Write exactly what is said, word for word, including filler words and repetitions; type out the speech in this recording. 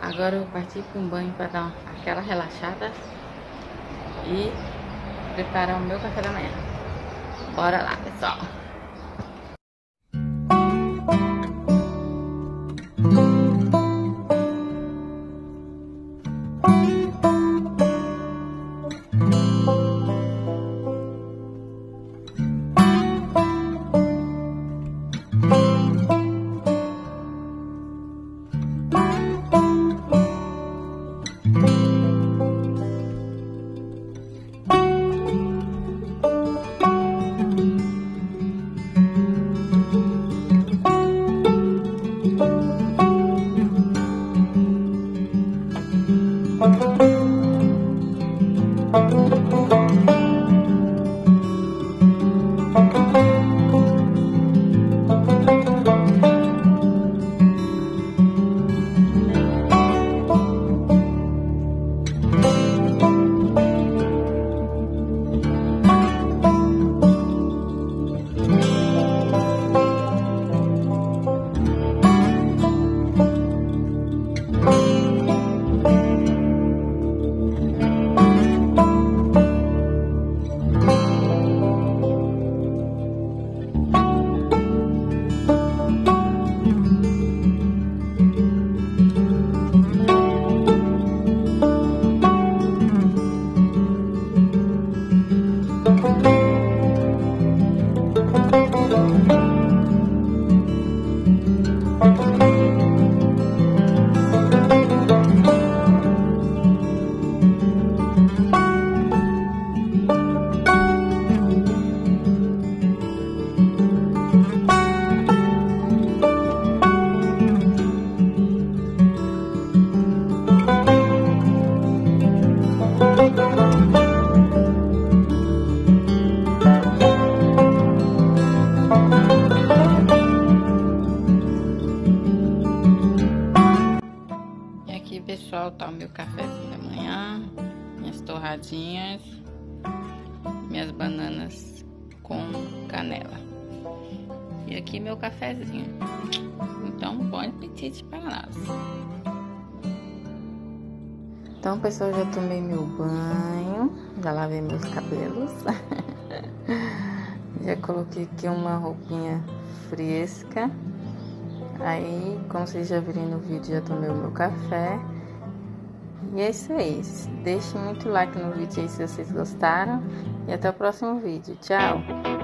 Agora eu parti para um banho para dar aquela relaxada e preparar o meu café da manhã. Bora lá, pessoal! E aqui, pessoal, tá o meu cafezinho da manhã, minhas torradinhas, minhas bananas com canela. E aqui meu cafezinho. Então, bom apetite para nós. Então, pessoal, já tomei meu banho, já lavei meus cabelos. Já coloquei aqui uma roupinha fresca. Aí, como vocês já viram no vídeo, já tomei o meu café. E é isso aí. Deixem muito like no vídeo aí se vocês gostaram. E até o próximo vídeo. Tchau!